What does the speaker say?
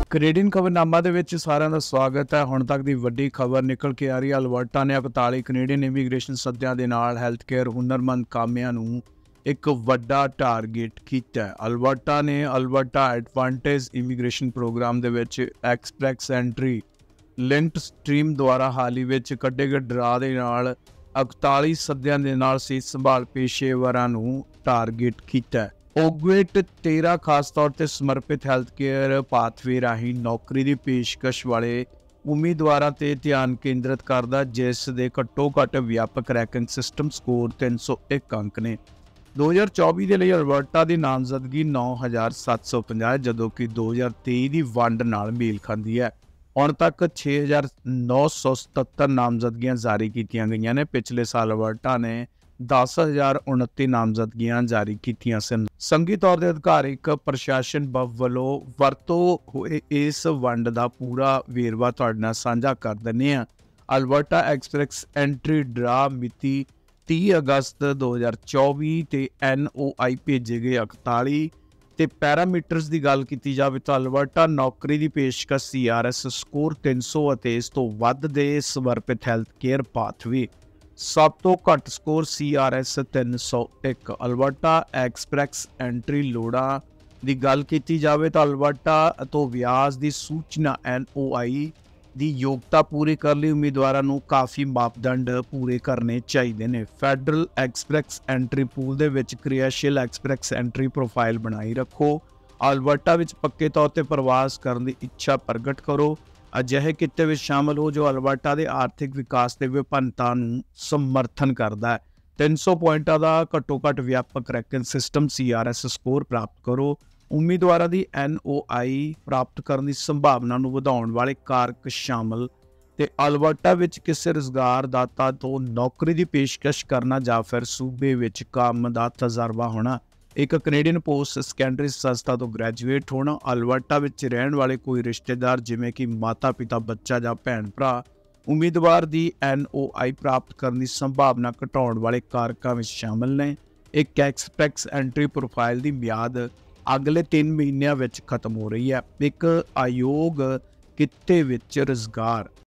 Canadian ਖਬਰਨਾਮਾ ਦੇ ਵਿੱਚ ਸਾਰਿਆਂ ਦਾ ਸਵਾਗਤ ਹੈ। ਹੁਣ ਤੱਕ ਦੀ ਵੱਡੀ ਖਬਰ ਨਿਕਲ ਕੇ ਆ ਰਹੀ ਹੈ। ਅਲਬਰਟਾ ਨੇ 41 ਕੈਨੇਡੀਅਨ ਇਮੀਗ੍ਰੇਸ਼ਨ ਸੱਦਿਆਂ ਦੇ ਨਾਲ ਹੈਲਥ ਕੇਅਰ ਹੁਨਰਮੰਦ ਕਾਮਿਆਂ ਨੂੰ ਇੱਕ ਵੱਡਾ ਟਾਰਗੇਟ ਕੀਤਾ ਹੈ। ਅਲਬਰਟਾ ਨੇ ਅਲਬਰਟਾ ਐਡਵਾਂਟੇਜ ਇਮੀਗ੍ਰੇਸ਼ਨ ਪ੍ਰੋਗਰਾਮ ਦੇ ਵਿੱਚ ਐਕਸਪ੍ਰੈਸ ਐਂਟਰੀ ਲਿੰਕਡ ਸਟ੍ਰੀਮ ਦੁਆਰਾ ਹਾਲ ਹੀ ਵਿੱਚ ਕੱਢੇ ਗਏ ਡਰਾ ਦੇ ਨਾਲ 41 ਸੱਦਿਆਂ ਦੇ ਨਾਲ ਸਿਹਤ ਸੰਭਾਲ ਪੇਸ਼ੇਵਰਾਂ ਨੂੰ ਟਾਰਗੇਟ ਕੀਤਾ ਹੈ। ਓਗਵੇਟ 13 ਖਾਸ ਤੌਰ ਤੇ ਸਮਰਪਿਤ ਹੈਲਥ ਕੇਅਰ ਪਾਥਵੇ ਰਾਹੀਂ ਨੌਕਰੀ ਦੀ ਪੇਸ਼ਕਸ਼ ਵਾਲੇ ਉਮੀਦਵਾਰਾਂ ਤੇ ਧਿਆਨ ਕੇਂਦਰਿਤ ਕਰਦਾ, ਜਿਸ ਦੇ ਘੱਟੋ ਘੱਟ ਵਿਆਪਕ ਰੈਂਕਿੰਗ ਸਿਸਟਮ ਸਕੋਰ 301 ਅੰਕ ਨੇ। 2024 ਦੇ ਲਈ ਅਲਬਰਟਾ ਦੀ ਨਾਮਜ਼ਦਗੀ 9750 ਹੈ, ਜਦੋਂ ਕਿ 2023 ਦੀ ਵੰਡ ਨਾਲ ਮੇਲ ਖਾਂਦੀ ਹੈ। ਹੁਣ ਤੱਕ 6977 ਨਾਮਜ਼ਦਗੀਆਂ ਜਾਰੀ ਕੀਤੀਆਂ ਗਈਆਂ ਨੇ। ਪਿਛਲੇ ਸਾਲ ਅਲਬਰਟਾ ਨੇ 10,029 ਨਾਮਜ਼ਦਗੀਆਂ ਜਾਰੀ ਕੀਤੀਆਂ ਸਨ। ਸੰਘੀ ਤੌਰ ਤੇ ਅਧਿਕਾਰਿਕ ਪ੍ਰਸ਼ਾਸਨ ਵੱਲੋਂ ਵਰਤੋਂ ਹੋਏ ਇਸ ਵੰਡ ਦਾ ਪੂਰਾ ਵੇਰਵਾ ਤੁਹਾਡੇ ਨਾਲ ਸਾਂਝਾ ਕਰ ਦਿੰਦੇ ਹਾਂ। ਅਲਬਰਟਾ ਐਕਸਪ੍ਰੈਸ ਐਂਟਰੀ ਡਰਾ ਮਿਤੀ 30 ਅਗਸਤ 2024 ਤੇ NOI ਭੇਜੇ ਗਏ 41 ਤੇ ਪੈਰਾਮੀਟਰਸ ਦੀ ਗੱਲ ਕੀਤੀ ਜਾਵੇ ਤਾਂ ਅਲਬਰਟਾ ਨੌਕਰੀ ਦੀ ਪੇਸ਼ਕਸ਼ CRS ਸਕੋਰ 300 ਅਤੇ ਇਸ ਤੋਂ ਵੱਧ ਦੇ ਸਮਰਪਿਤ ਹੈਲਥ ਕੇਅਰ ਪਾਥਵੇ। ਸਭ ਤੋਂ ਘੱਟ score CRS 301। Alberta express entry ਲੋੜਾਂ ਦੀ ਗੱਲ ਕੀਤੀ ਜਾਵੇ ਤਾਂ ਅਲਬਰਟਾ ਤੋਂ ਵਿਆਜ ਦੀ ਸੂਚਨਾ NOI ਦੀ ਯੋਗਤਾ ਪੂਰੀ ਕਰਨ ਲਈ ਉਮੀਦਵਾਰਾਂ ਨੂੰ ਕਾਫੀ ਮਾਪਦੰਡ ਪੂਰੇ ਕਰਨੇ ਚਾਹੀਦੇ ਨੇ। ਫੈਡਰਲ ਐਕਸਪ੍ਰੈਸ ਐਂਟਰੀ ਪੂਲ ਦੇ ਵਿੱਚ ਕਿਰਿਆਸ਼ੀਲ ਐਕਸਪ੍ਰੈਸ ਐਂਟਰੀ ਪ੍ਰੋਫਾਈਲ ਬਣਾਈ ਰੱਖੋ। ਅਲਬਰਟਾ ਵਿੱਚ ਪੱਕੇ ਤੌਰ ਤੇ ਪ੍ਰਵਾਸ ਕਰਨ ਦੀ ਇੱਛਾ ਪ੍ਰਗਟ ਕਰੋ। ਅਜਿਹੇ ਕਿੱਤੇ ਵਿੱਚ ਸ਼ਾਮਲ ਹੋ ਜੋ ਅਲਬਰਟਾ ਦੇ ਆਰਥਿਕ ਵਿਕਾਸ ਤੇ ਵਿਭਿੰਨਤਾ ਨੂੰ ਸਮਰਥਨ ਕਰਦਾ ਹੈ। 300 ਪੁਆਇੰਟਾਂ ਦਾ ਘੱਟੋ ਘੱਟ ਵਿਆਪਕ ਰੈਂਕਿੰਗ ਸਿਸਟਮ CRS ਸਕੋਰ ਪ੍ਰਾਪਤ ਕਰੋ। ਉਮੀਦਵਾਰਾਂ ਦੀ NOI ਪ੍ਰਾਪਤ ਕਰਨ ਦੀ ਸੰਭਾਵਨਾ ਨੂੰ ਵਧਾਉਣ ਵਾਲੇ ਕਾਰਕ ਸ਼ਾਮਲ ਤੇ ਅਲਬਰਟਾ ਵਿੱਚ ਕਿਸੇ ਰੁਜ਼ਗਾਰਦਾਤਾ ਤੋਂ ਨੌਕਰੀ ਦੀ ਪੇਸ਼ਕਸ਼ ਕਰਨਾ ਜਾਂ ਫਿਰ ਸੂਬੇ ਵਿੱਚ ਕੰਮ ਦਾ ਤਜਰਬਾ ਹੋਣਾ। ਇੱਕ ਕੈਨੇਡੀਅਨ ਪੋਸਟ ਸੈਕੰਡਰੀ ਸੰਸਥਾ ਤੋਂ ਗ੍ਰੈਜੂਏਟ ਹੋਣਾ। ਅਲਬਰਟਾ ਵਿੱਚ ਰਹਿਣ ਵਾਲੇ ਕੋਈ ਰਿਸ਼ਤੇਦਾਰ ਜਿਵੇਂ ਕਿ ਮਾਤਾ ਪਿਤਾ, ਬੱਚਾ ਜਾਂ ਭੈਣ ਭਰਾ ਉਮੀਦਵਾਰ ਦੀ NOI ਪ੍ਰਾਪਤ ਕਰਨ ਦੀ ਸੰਭਾਵਨਾ ਘਟਾਉਣ ਵਾਲੇ ਕਾਰਕਾਂ ਵਿੱਚ ਸ਼ਾਮਲ ਨੇ। ਇੱਕ ਐਕਸਪ੍ਰੈਸ ਐਂਟਰੀ ਪ੍ਰੋਫਾਈਲ ਦੀ ਮਿਆਦ ਅਗਲੇ 3 ਮਹੀਨਿਆਂ ਵਿੱਚ ਖਤਮ ਹੋ ਰਹੀ ਹੈ। ਇੱਕ ਅਯੋਗ ਕਿੱਤੇ ਵਿੱਚ ਰੁਜ਼ਗਾਰ